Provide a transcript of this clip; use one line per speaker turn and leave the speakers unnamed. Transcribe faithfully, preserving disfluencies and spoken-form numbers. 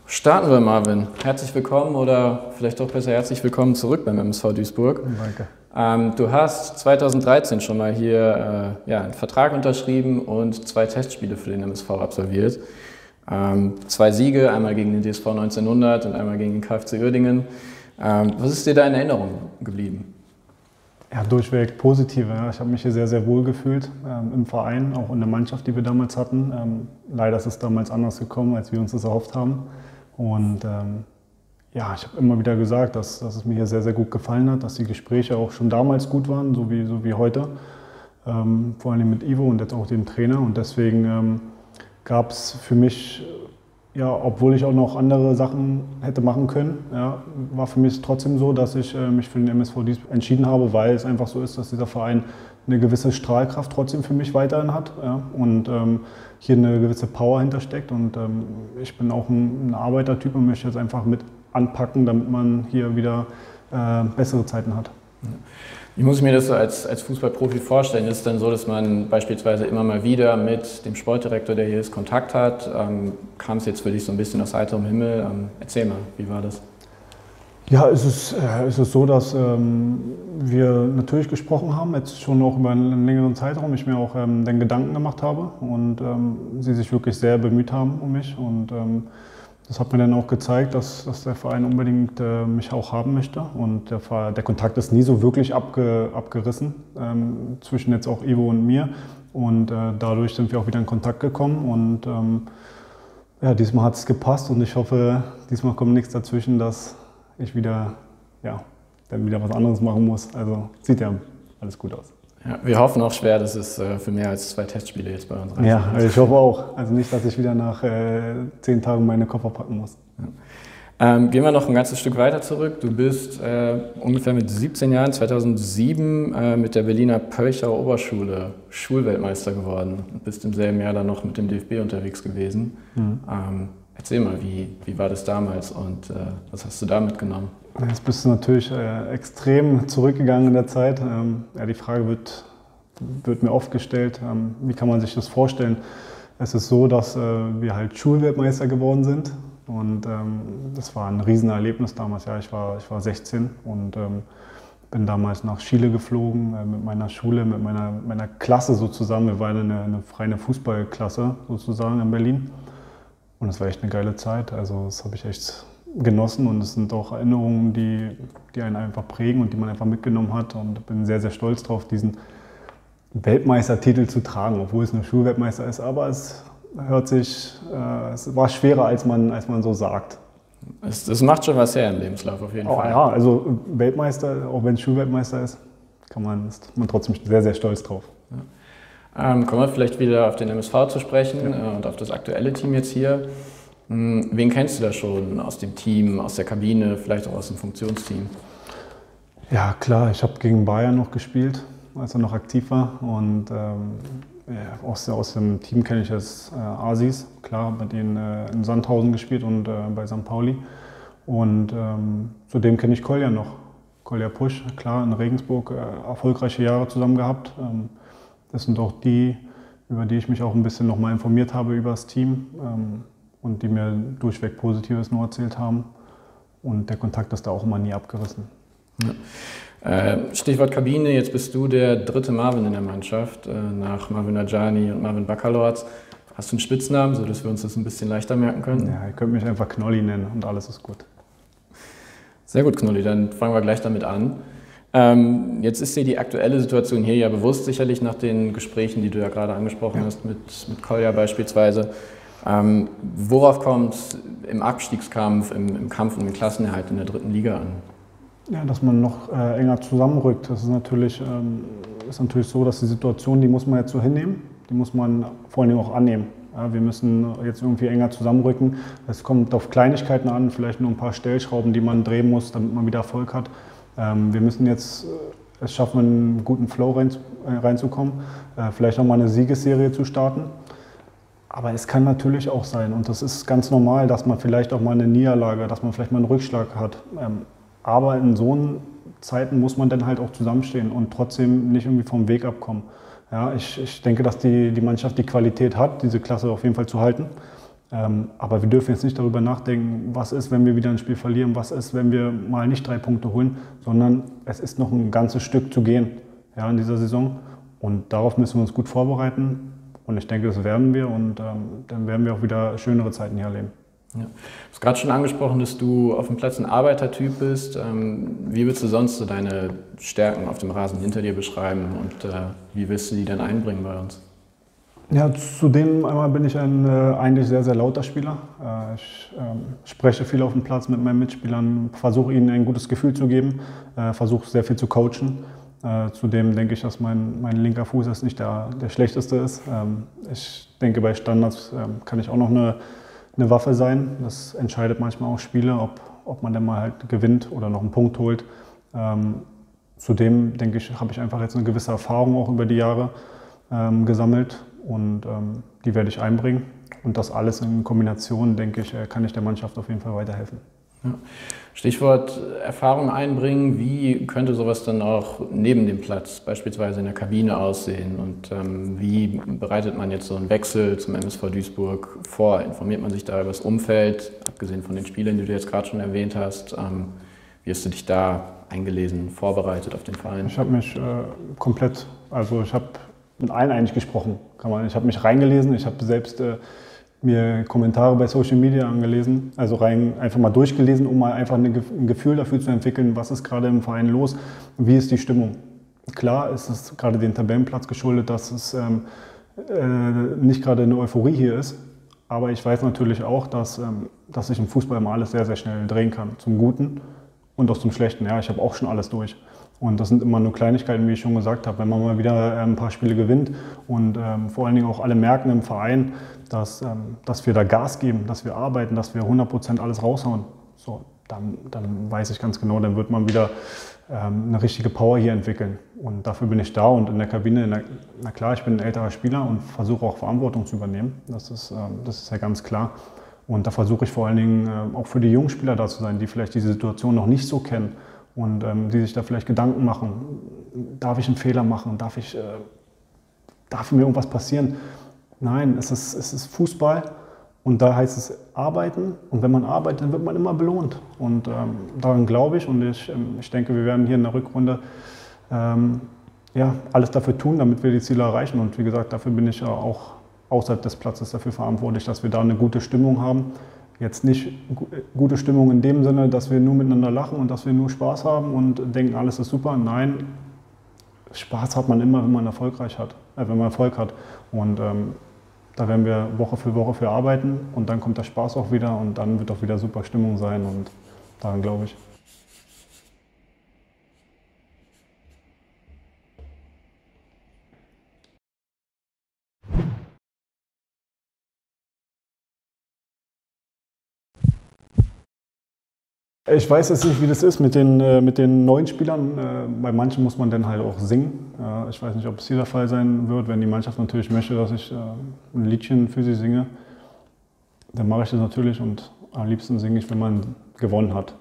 Starten wir, Marvin. Herzlich willkommen oder vielleicht auch besser herzlich willkommen zurück beim M S V Duisburg.
Danke.
Ähm, du hast zweitausenddreizehn schon mal hier äh, ja, einen Vertrag unterschrieben und zwei Testspiele für den M S V absolviert. Ähm, zwei Siege, einmal gegen den D S V neunzehnhundert und einmal gegen den K F C Uerdingen. Ähm, was ist dir da in Erinnerung geblieben?
Ja, durchweg positiv. Ja. Ich habe mich hier sehr, sehr wohl gefühlt ähm, im Verein, auch in der Mannschaft, die wir damals hatten. Ähm, leider ist es damals anders gekommen, als wir uns das erhofft haben. Und ähm, ja, ich habe immer wieder gesagt, dass, dass es mir hier sehr, sehr gut gefallen hat, dass die Gespräche auch schon damals gut waren, so wie, so wie heute. Ähm, vor allem mit Ivo und jetzt auch dem Trainer. Und deswegen ähm, gab es für mich, ja, obwohl ich auch noch andere Sachen hätte machen können, ja, war für mich trotzdem so, dass ich äh, mich für den M S V Duisburg entschieden habe, weil es einfach so ist, dass dieser Verein eine gewisse Strahlkraft trotzdem für mich weiterhin hat, ja, und ähm, hier eine gewisse Power hintersteckt. Und ähm, ich bin auch ein, ein Arbeitertyp und möchte jetzt einfach mit anpacken, damit man hier wieder äh, bessere Zeiten hat.
Wie muss ich mir das so als, als Fußballprofi vorstellen? Ist es dann so, dass man beispielsweise immer mal wieder mit dem Sportdirektor, der hier ist, Kontakt hat? Ähm, kam es jetzt für dich so ein bisschen aus heiterem Himmel? Ähm, erzähl mal, wie war das?
Ja, es ist, äh, es ist so, dass ähm, wir natürlich gesprochen haben, jetzt schon auch über einen längeren Zeitraum, ich mir auch ähm, den Gedanken gemacht habe und ähm, sie sich wirklich sehr bemüht haben um mich. Und ähm, das hat mir dann auch gezeigt, dass, dass der Verein unbedingt äh, mich auch haben möchte. Und der, der Kontakt ist nie so wirklich abge, abgerissen ähm, zwischen jetzt auch Ivo und mir. Und äh, dadurch sind wir auch wieder in Kontakt gekommen. Und ähm, ja, diesmal hat es gepasst und ich hoffe, diesmal kommt nichts dazwischen, dass ich wieder, ja, dann wieder was anderes machen muss. Also sieht ja alles gut aus.
Ja, wir hoffen auch schwer, dass es äh, für mehr als zwei Testspiele jetzt bei uns reicht.
Ja, also ich hoffe auch. Also nicht, dass ich wieder nach äh, zehn Tagen meine Koffer packen muss.
Ja. Ähm, gehen wir noch ein ganzes Stück weiter zurück. Du bist äh, ungefähr mit siebzehn Jahren, zweitausendsieben, äh, mit der Berliner Pölcher Oberschule Schulweltmeister geworden und bist im selben Jahr dann noch mit dem D F B unterwegs gewesen. Mhm. Ähm, Erzähl mal, wie, wie war das damals und äh, was hast du da mitgenommen?
Jetzt bist du natürlich äh, extrem zurückgegangen in der Zeit. Ähm, ja, die Frage wird, wird mir oft gestellt, ähm, wie kann man sich das vorstellen? Es ist so, dass äh, wir halt Schulweltmeister geworden sind und ähm, das war ein Riesenerlebnis damals. Ja, ich war, ich war sechzehn und ähm, bin damals nach Chile geflogen äh, mit meiner Schule, mit meiner, meiner Klasse sozusagen. Wir waren eine, eine freie Fußballklasse sozusagen in Berlin. Und es war echt eine geile Zeit, also das habe ich echt genossen und es sind auch Erinnerungen, die, die einen einfach prägen und die man einfach mitgenommen hat und bin sehr, sehr stolz darauf, diesen Weltmeistertitel zu tragen, obwohl es ein Schulweltmeister ist, aber es hört sich, äh, es war schwerer, als man, als man so sagt.
Es, das macht schon was her im Lebenslauf auf jeden
oh,
Fall.
Ja, also Weltmeister, auch wenn es Schulweltmeister ist, kann man, ist man trotzdem sehr, sehr stolz drauf.
Ja. Ähm, kommen wir vielleicht wieder auf den M S V zu sprechen, ja, äh, und auf das aktuelle Team jetzt hier. Hm, wen kennst du da schon aus dem Team, aus der Kabine, vielleicht auch aus dem Funktionsteam?
Ja klar, ich habe gegen Bayern noch gespielt, als er noch aktiv war. Und ähm, ja, aus, aus dem Team kenne ich jetzt äh, Asis, klar, mit denen äh, in Sandhausen gespielt und äh, bei Sankt Pauli. Und ähm, zudem kenne ich Kolja noch, Kolja Pusch, klar, in Regensburg äh, erfolgreiche Jahre zusammen gehabt. Ähm, Das sind auch die, über die ich mich auch ein bisschen noch mal informiert habe über das Team ähm, und die mir durchweg Positives nur erzählt haben. Und der Kontakt ist da auch immer nie abgerissen.
Ja. Äh, Stichwort Kabine, jetzt bist du der dritte Marvin in der Mannschaft, äh, nach Marvin Ajani und Marvin Baccalords. Hast du einen Spitznamen, sodass wir uns das ein bisschen leichter merken können?
Ja, ihr könnt mich einfach Knolli nennen und alles ist gut.
Sehr gut, Knolli, dann fangen wir gleich damit an. Ähm, jetzt ist dir die aktuelle Situation hier ja bewusst, sicherlich nach den Gesprächen, die du ja gerade angesprochen ja. hast, mit, mit Kolja beispielsweise. Ähm, worauf kommt es im Abstiegskampf, im, im Kampf um den Klassenerhalt in der dritten Liga an?
Ja, dass man noch äh, enger zusammenrückt. Das ist natürlich, ähm, ist natürlich so, dass die Situation, die muss man jetzt so hinnehmen, die muss man vor allem auch annehmen. Ja, wir müssen jetzt irgendwie enger zusammenrücken. Es kommt auf Kleinigkeiten an, vielleicht nur ein paar Stellschrauben, die man drehen muss, damit man wieder Erfolg hat. Wir müssen jetzt es schaffen, einen guten Flow rein, reinzukommen, vielleicht noch mal eine Siegesserie zu starten. Aber es kann natürlich auch sein, und das ist ganz normal, dass man vielleicht auch mal eine Niederlage, dass man vielleicht mal einen Rückschlag hat. Aber in so Zeiten muss man dann halt auch zusammenstehen und trotzdem nicht irgendwie vom Weg abkommen. Ja, ich, ich denke, dass die, die Mannschaft die Qualität hat, diese Klasse auf jeden Fall zu halten. Ähm, aber wir dürfen jetzt nicht darüber nachdenken, was ist, wenn wir wieder ein Spiel verlieren, was ist, wenn wir mal nicht drei Punkte holen, sondern es ist noch ein ganzes Stück zu gehen, ja, in dieser Saison. Und darauf müssen wir uns gut vorbereiten. Und ich denke, das werden wir. Und ähm, dann werden wir auch wieder schönere Zeiten hier erleben.
Ja. Du hast gerade schon angesprochen, dass du auf dem Platz ein Arbeitertyp bist. Ähm, wie willst du sonst so deine Stärken auf dem Rasen hinter dir beschreiben und äh, wie willst du die dann einbringen bei uns?
Ja, zudem einmal bin ich ein äh, eigentlich sehr, sehr lauter Spieler. Äh, ich ähm, spreche viel auf dem Platz mit meinen Mitspielern, versuche ihnen ein gutes Gefühl zu geben, äh, versuche sehr viel zu coachen. Äh, zudem denke ich, dass mein, mein linker Fuß jetzt nicht der, der schlechteste ist. Ähm, ich denke, bei Standards ähm, kann ich auch noch eine, eine Waffe sein. Das entscheidet manchmal auch Spiele, ob, ob man dann mal halt gewinnt oder noch einen Punkt holt. Ähm, zudem denke ich, habe ich einfach jetzt eine gewisse Erfahrung auch über die Jahre ähm, gesammelt. Und ähm, die werde ich einbringen. Und das alles in Kombination, denke ich, kann ich der Mannschaft auf jeden Fall weiterhelfen.
Ja. Stichwort Erfahrung einbringen. Wie könnte sowas dann auch neben dem Platz, beispielsweise in der Kabine, aussehen? Und ähm, wie bereitet man jetzt so einen Wechsel zum M S V Duisburg vor? Informiert man sich da über das Umfeld, abgesehen von den Spielern, die du jetzt gerade schon erwähnt hast? Ähm, wie hast du dich da eingelesen, vorbereitet auf den Verein?
Ich habe mich äh, komplett, also ich habe mit allen eigentlich gesprochen. Kann man. Ich habe mich reingelesen, ich habe selbst äh, mir Kommentare bei Social Media angelesen, also rein, einfach mal durchgelesen, um mal einfach eine, ein Gefühl dafür zu entwickeln, was ist gerade im Verein los, wie ist die Stimmung. Klar ist es gerade den Tabellenplatz geschuldet, dass es ähm, äh, nicht gerade eine Euphorie hier ist, aber ich weiß natürlich auch, dass, ähm, dass sich im Fußball immer alles sehr, sehr schnell drehen kann, zum Guten und auch zum Schlechten. Ja, ich habe auch schon alles durch. Und das sind immer nur Kleinigkeiten, wie ich schon gesagt habe. Wenn man mal wieder ein paar Spiele gewinnt und ähm, vor allen Dingen auch alle merken im Verein, dass, ähm, dass wir da Gas geben, dass wir arbeiten, dass wir hundert Prozent alles raushauen, so, dann, dann weiß ich ganz genau, dann wird man wieder ähm, eine richtige Power hier entwickeln. Und dafür bin ich da und in der Kabine, in der, na klar, ich bin ein älterer Spieler und versuche auch Verantwortung zu übernehmen. Das ist, ähm, das ist ja ganz klar. Und da versuche ich vor allen Dingen äh, auch für die jungen Spieler da zu sein, die vielleicht diese Situation noch nicht so kennen. Und ähm, die sich da vielleicht Gedanken machen, darf ich einen Fehler machen, darf, ich, äh, darf mir irgendwas passieren? Nein, es ist, es ist Fußball und da heißt es arbeiten und wenn man arbeitet, dann wird man immer belohnt. Und ähm, daran glaube ich und ich, ähm, ich denke, wir werden hier in der Rückrunde ähm, ja, alles dafür tun, damit wir die Ziele erreichen. Und wie gesagt, dafür bin ich ja auch außerhalb des Platzes dafür verantwortlich, dass wir da eine gute Stimmung haben. Jetzt nicht gute Stimmung in dem Sinne, dass wir nur miteinander lachen und dass wir nur Spaß haben und denken, alles ist super. Nein, Spaß hat man immer, wenn man erfolgreich hat, äh, wenn man Erfolg hat. Und ähm, da werden wir Woche für Woche für arbeiten und dann kommt der Spaß auch wieder und dann wird auch wieder super Stimmung sein und daran glaube ich. Ich weiß jetzt nicht, wie das ist mit den, äh, mit den neuen Spielern. Äh, bei manchen muss man dann halt auch singen. Äh, ich weiß nicht, ob es hier der Fall sein wird. Wenn die Mannschaft natürlich möchte, dass ich äh, ein Liedchen für sie singe, dann mache ich das natürlich und am liebsten singe ich, wenn man gewonnen hat.